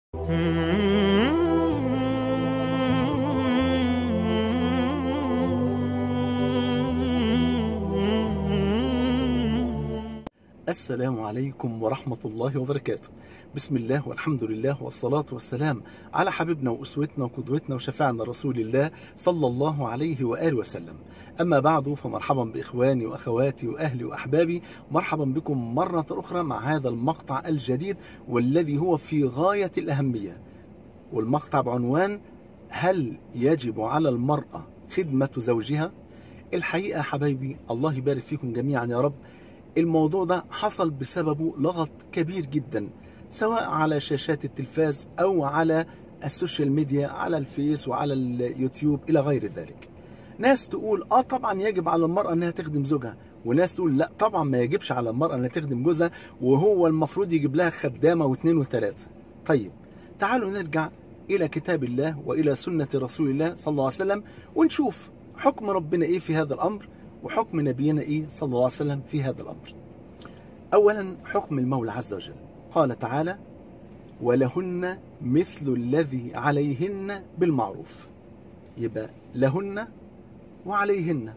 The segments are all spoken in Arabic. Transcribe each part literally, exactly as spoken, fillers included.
السلام عليكم ورحمة الله وبركاته. بسم الله والحمد لله والصلاة والسلام على حبيبنا وأسوتنا وقدوتنا وشفاعنا رسول الله صلى الله عليه وآله وسلم. أما بعد، فمرحبا بإخواني وأخواتي وأهلي وأحبابي، مرحبا بكم مرة أخرى مع هذا المقطع الجديد والذي هو في غاية الأهمية، والمقطع بعنوان: هل يجب على المرأة خدمة زوجها؟ الحقيقة حبايبي، الله يبارك فيكم جميعا يا رب، الموضوع ده حصل بسببه لغط كبير جدا، سواء على شاشات التلفاز أو على السوشيال ميديا، على الفيس وعلى اليوتيوب إلى غير ذلك. ناس تقول آه طبعا يجب على المرأة أنها تخدم زوجها، وناس تقول لا طبعا ما يجبش على المرأة أنها تخدم جوزها، وهو المفروض يجيب لها خدامة واثنين وثلاثة. طيب تعالوا نرجع إلى كتاب الله وإلى سنة رسول الله صلى الله عليه وسلم، ونشوف حكم ربنا إيه في هذا الأمر، وحكم نبينا إيه صلى الله عليه وسلم في هذا الأمر. أولا، حكم المولى عز وجل، قال تعالى: ولهن مثل الذي عليهن بالمعروف. يبقى لهن وعليهن،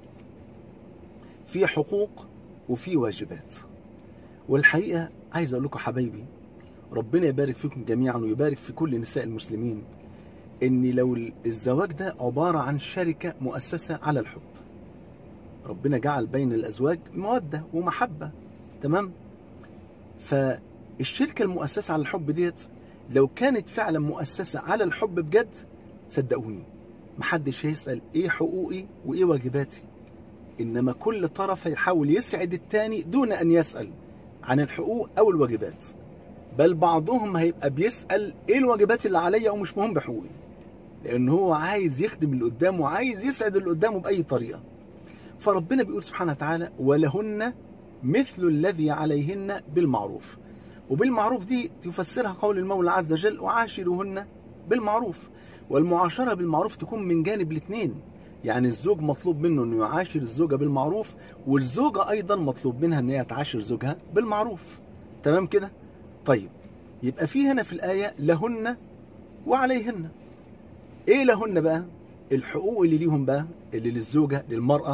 في حقوق وفي واجبات. والحقيقة عايز أقول لكم حبايبي، ربنا يبارك فيكم جميعا ويبارك في كل نساء المسلمين، إن لو الزواج ده عبارة عن شركة مؤسسة على الحب، ربنا جعل بين الأزواج مودة ومحبة، تمام؟ فالشركة المؤسسة على الحب ديت لو كانت فعلا مؤسسة على الحب بجد، صدقوني محدش هيسأل ايه حقوقي وايه واجباتي، انما كل طرف هيحاول يسعد التاني دون ان يسأل عن الحقوق او الواجبات، بل بعضهم هيبقى بيسأل ايه الواجبات اللي عليا ومش مهم بحقوقي، لان هو عايز يخدم اللي قدامه وعايز يسعد اللي قدامه بأي طريقة. فربنا بيقول سبحانه وتعالى: ولهن مثل الذي عليهن بالمعروف. وبالمعروف دي تفسرها قول المولى عز وجل: وعاشروهن بالمعروف. والمعاشرة بالمعروف تكون من جانب الاثنين، يعني الزوج مطلوب منه انه يعاشر الزوجة بالمعروف، والزوجة ايضا مطلوب منها ان هي تعاشر زوجها بالمعروف، تمام كده؟ طيب يبقى في هنا في الآية لهن وعليهن. ايه لهن بقى؟ الحقوق اللي ليهم بقى، اللي للزوجة للمرأة،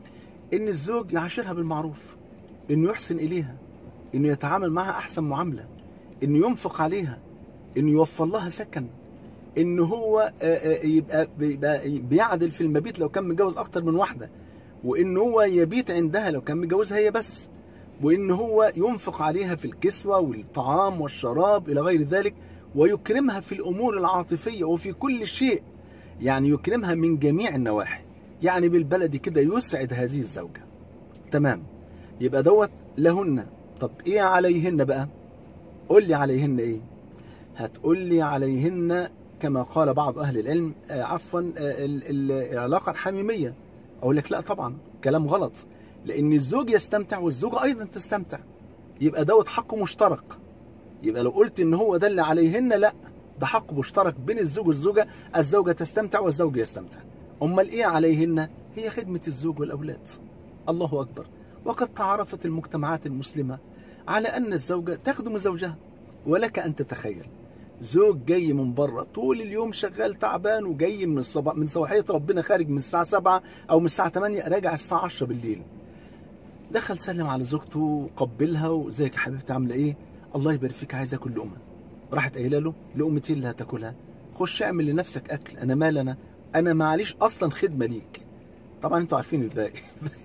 ان الزوج يعاشرها بالمعروف، انه يحسن اليها، انه يتعامل معها احسن معاملة، انه ينفق عليها، انه يوفر لها سكن، انه هو يبقى بيعدل في المبيت لو كان متجوز اكتر من واحدة، وانه هو يبيت عندها لو كان متجوزها هي بس، وانه هو ينفق عليها في الكسوة والطعام والشراب الى غير ذلك، ويكرمها في الامور العاطفية وفي كل شيء، يعني يكرمها من جميع النواحي، يعني بالبلدي كده يسعد هذه الزوجة، تمام؟ يبقى دوت لهن. طب ايه عليهن بقى؟ قول لي عليهن ايه؟ هتقول لي عليهن كما قال بعض اهل العلم آه عفوا آه العلاقة الحميمية. اقول لك لا طبعا، كلام غلط، لان الزوج يستمتع والزوجة ايضا تستمتع، يبقى دوت حق مشترك. يبقى لو قلت ان هو ده اللي عليهن، لا، ده حق مشترك بين الزوج والزوجة، الزوجة تستمتع والزوج يستمتع. امال ايه عليهن؟ هي خدمة الزوج والاولاد. الله اكبر. وقد تعرفت المجتمعات المسلمة على أن الزوجة تخدم زوجها، ولك أن تتخيل زوج جاي من بره طول اليوم شغال تعبان، وجاي من الصباح من صباحية ربنا، خارج من الساعة سبعة أو من الساعة ثمانية، راجع الساعة عشرة بالليل، دخل سلم على زوجته وقبلها: وازيك يا حبيبتي عاملة إيه؟ الله يبارك فيك، عايز آكل لقمة. راحت قايلة له: لقمتي اللي هتاكلها؟ خش اعمل لنفسك أكل، أنا مال أنا أنا معليش أصلا خدمة ليك. طبعا أنتوا عارفين الباقي.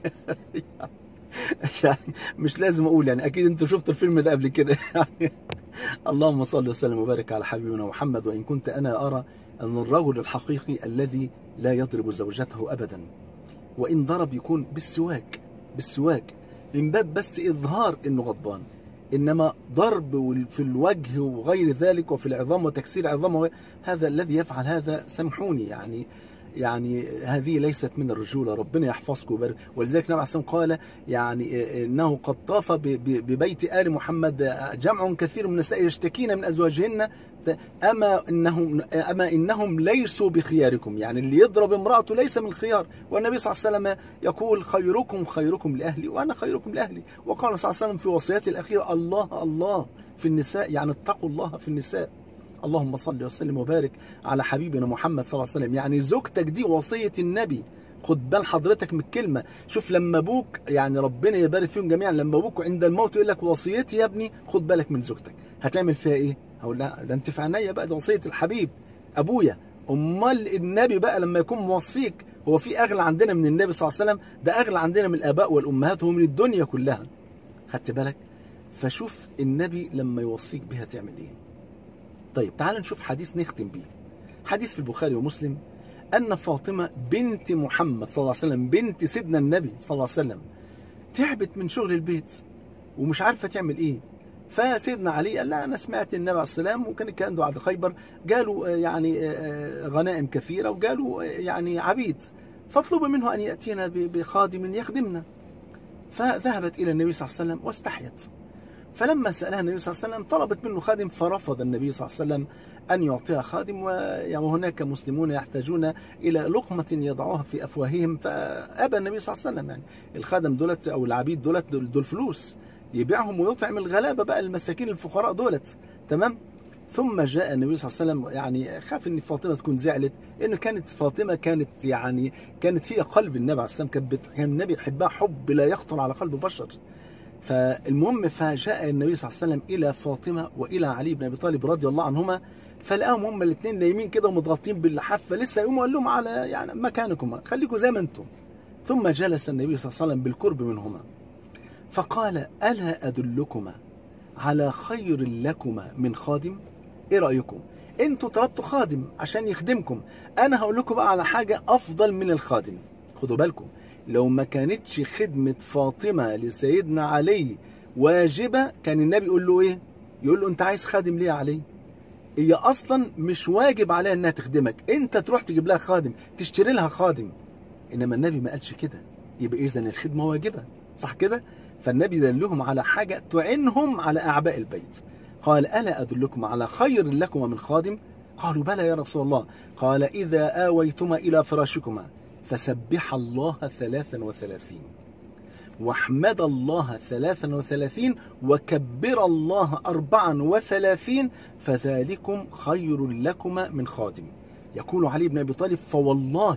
يعني مش لازم اقول، يعني اكيد انتوا شفتوا الفيلم ده قبل كده. يعني اللهم صل وسلم وبارك على حبيبنا محمد. وان كنت انا ارى ان الرجل الحقيقي الذي لا يضرب زوجته ابدا، وان ضرب يكون بالسواك، بالسواك من باب بس اظهار انه غضبان، انما ضرب في الوجه وغير ذلك وفي العظام وتكسير عظامه، هذا الذي يفعل هذا سامحوني يعني يعني هذه ليست من الرجولة. ربنا يحفظكم ويبارك. ولذلك النبي عليه الصلاة والسلام قال يعني انه قد طاف ببيت آل محمد جمع كثير من النساء يشتكين من ازواجهن اما انهم اما انهم ليسوا بخياركم، يعني اللي يضرب امراته ليس من الخيار. والنبي صلى الله عليه وسلم يقول: خيركم خيركم لاهلي وانا خيركم لاهلي. وقال صلى الله عليه وسلم في وصيته الاخيره: الله الله في النساء، يعني اتقوا الله في النساء. اللهم صل وسلم وبارك على حبيبنا محمد صلى الله عليه وسلم. يعني زوجتك دي وصية النبي، خد بال حضرتك من الكلمة. شوف لما ابوك، يعني ربنا يبارك فيهم جميعا، لما ابوك عند الموت يقول لك وصيتي يا ابني خد بالك من زوجتك، هتعمل فيها ايه؟ هقول لا ده انت في عينيا بقى، ده وصية الحبيب ابويا. امال النبي بقى لما يكون موصيك، هو في اغلى عندنا من النبي صلى الله عليه وسلم؟ ده اغلى عندنا من الاباء والامهات ومن الدنيا كلها. خدت بالك؟ فشوف النبي لما يوصيك بها تعمل ايه. طيب تعال نشوف حديث نختم بيه. حديث في البخاري ومسلم أن فاطمة بنت محمد صلى الله عليه وسلم، بنت سيدنا النبي صلى الله عليه وسلم، تعبت من شغل البيت ومش عارفة تعمل إيه. فسيدنا علي قال لا أنا سمعت النبي عليه السلام، وكان الكلام ده بعد خيبر، قالوا يعني غنائم كثيرة، وقالوا يعني عبيد، فاطلب منه أن يأتينا بخادم يخدمنا. فذهبت إلى النبي صلى الله عليه وسلم واستحيت. فلما سألها النبي صلى الله عليه وسلم طلبت منه خادم، فرفض النبي صلى الله عليه وسلم أن يعطيها خادم، وهناك مسلمون يحتاجون إلى لقمة يضعوها في أفواههم. فأبى النبي صلى الله عليه وسلم. يعني الخادم دولت أو العبيد دولت دول فلوس يبيعهم ويطعم الغلابة بقى، المساكين الفقراء دولت. تمام. ثم جاء النبي صلى الله عليه وسلم، يعني خاف ان فاطمه تكون زعلت، لانه كانت فاطمه كانت يعني كانت هي قلب النبي عليه السلام، كان النبي يحبها حب لا يخطر على قلب بشر. فالمهم فجاء النبي صلى الله عليه وسلم إلى فاطمة وإلى علي بن أبي طالب رضي الله عنهما، فلقاهم هم الاثنين نايمين كده ومتغطين باللحاف، فلسه يقوموا قال لهم على يعني مكانكم، خليكم زي ما انتم. ثم جلس النبي صلى الله عليه وسلم بالقرب منهما فقال ألا أدلكما على خير لكما من خادم؟ إيه رأيكم؟ انتوا طلبتوا خادم عشان يخدمكم، أنا هقول لكم بقى على حاجة أفضل من الخادم. خدوا بالكم، لو ما كانتش خدمة فاطمة لسيدنا علي واجبة كان النبي يقول له ايه؟ يقول له انت عايز خادم ليه يا علي؟ هي اصلا مش واجب عليها انها تخدمك، انت تروح تجيب لها خادم، تشتري لها خادم. انما النبي ما قالش كده، يبقى اذا الخدمة واجبة، صح كده؟ فالنبي دلهم على حاجة تعينهم على اعباء البيت. قال ألا أدلكم على خير لكما من خادم؟ قالوا بلى يا رسول الله. قال إذا آويتما إلى فراشكما فسبح الله ثلاثا وثلاثين، واحمد الله ثلاثا وثلاثين، وكبر الله أربعا وثلاثين، فذلكم خير لكما من خادم. يقول علي بن أبي طالب فوالله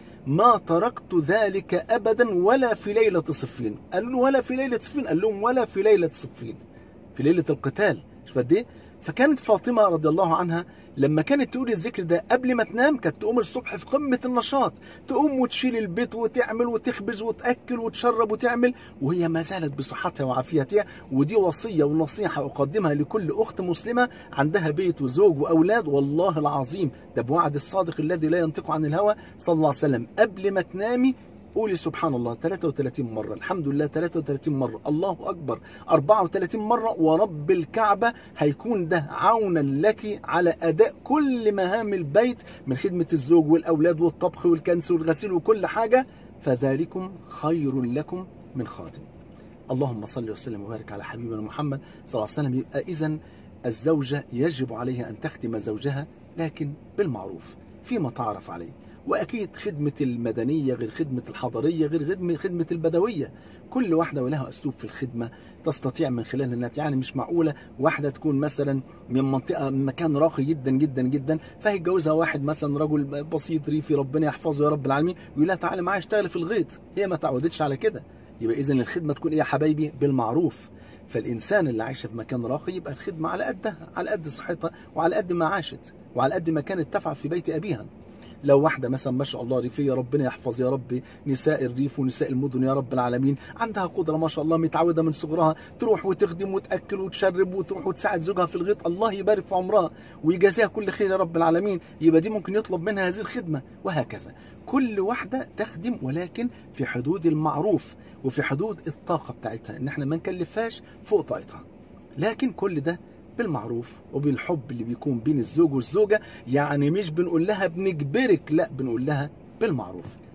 ما تركت ذلك أبدا ولا في ليلة صفين. قالوا له ولا في ليلة صفين؟ قال لهم ولا في ليلة صفين، في ليلة القتال. شوف قد ايه. فكانت فاطمة رضي الله عنها لما كانت تقول الذكر ده قبل ما تنام، كانت تقوم الصبح في قمة النشاط، تقوم وتشيل البيت وتعمل وتخبز وتأكل وتشرب وتعمل، وهي ما زالت بصحتها وعافيتها. ودي وصية ونصيحة أقدمها لكل أخت مسلمة عندها بيت وزوج وأولاد، والله العظيم ده بوعد الصادق الذي لا ينطق عن الهوى صلى الله عليه وسلم. قبل ما تنامي قولي سبحان الله ثلاثة وثلاثين مرة، الحمد لله ثلاثة وثلاثين مرة، الله أكبر أربعة وثلاثين مرة، ورب الكعبة هيكون ده عونا لك على أداء كل مهام البيت من خدمة الزوج والأولاد والطبخ والكنس والغسيل وكل حاجة، فذلكم خير لكم من خادم. اللهم صل وسلم وبارك على حبيبنا محمد صلى الله عليه وسلم. يبقى إذن الزوجة يجب عليها أن تخدم زوجها، لكن بالمعروف فيما تعرف عليه. وأكيد خدمة المدنية غير خدمة الحضرية غير خدمة البدوية، كل واحدة ولها أسلوب في الخدمة تستطيع من خلالها أنها، يعني مش معقولة واحدة تكون مثلا من منطقة من مكان راقي جدا جدا جدا، فهيتجوزها واحد مثلا رجل بسيط ريفي ربنا يحفظه يا رب العالمين، يقول لها تعالي معايا اشتغلي في الغيط، هي ما تعودتش على كده. يبقى إذن الخدمة تكون إيه يا حبايبي؟ بالمعروف. فالإنسان اللي عايشة في مكان راقي يبقى الخدمة على قدها، على قد صحتها وعلى قد ما عاشت وعلى قد ما كانت تفعل في بيت أبيها. لو واحدة مثلا ما شاء الله ريفية ربنا يحفظ يا رب نساء الريف ونساء المدن يا رب العالمين، عندها قدرة ما شاء الله متعودة من صغرها تروح وتخدم وتأكل وتشرب وتروح وتساعد زوجها في الغيط، الله يبارك في عمرها ويجازيها كل خير يا رب العالمين، يبقى دي ممكن يطلب منها هذه الخدمة. وهكذا كل واحدة تخدم، ولكن في حدود المعروف وفي حدود الطاقة بتاعتها، ان احنا ما نكلفهاش فوق طاقتها، لكن كل ده بالمعروف وبالحب اللي بيكون بين الزوج والزوجة. يعني مش بنقول لها بنجبرك، لا بنقول لها بالمعروف.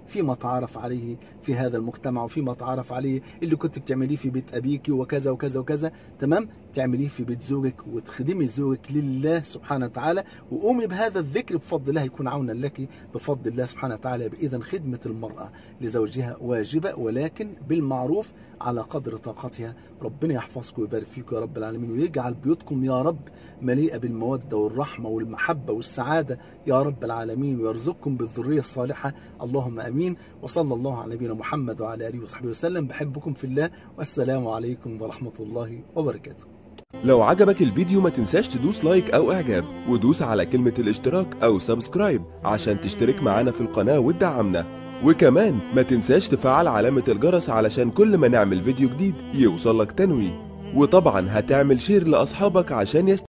فيما تعرف عليه في هذا المجتمع، وفيما تعرف عليه اللي كنت بتعمليه في بيت أبيك وكذا وكذا وكذا، تمام، تعمليه في بيت زوجك وتخدمي زوجك لله سبحانه وتعالى. وقومي بهذا الذكر بفضل الله يكون عونا لك بفضل الله سبحانه وتعالى. إذا خدمة المرأة لزوجها واجبة، ولكن بالمعروف على قدر طاقتها. ربنا يحفظكم ويبارك فيكم يا رب العالمين، ويجعل بيوتكم يا رب مليئة بالمودة والرحمة والمحبة والسعادة يا رب العالمين، ويرزقكم بالذرية الصالحة، اللهم امين. وصلى الله على نبينا محمد وعلى اله وصحبه وسلم. بحبكم في الله، والسلام عليكم ورحمة الله وبركاته. لو عجبك الفيديو ما تنساش تدوس لايك او اعجاب، ودوس على كلمة الاشتراك او سبسكرايب عشان تشترك معانا في القناة وتدعمنا. وكمان ما تنساش تفعل علامة الجرس علشان كل ما نعمل فيديو جديد يوصلك تنويه. وطبعا هتعمل شير لاصحابك عشان يست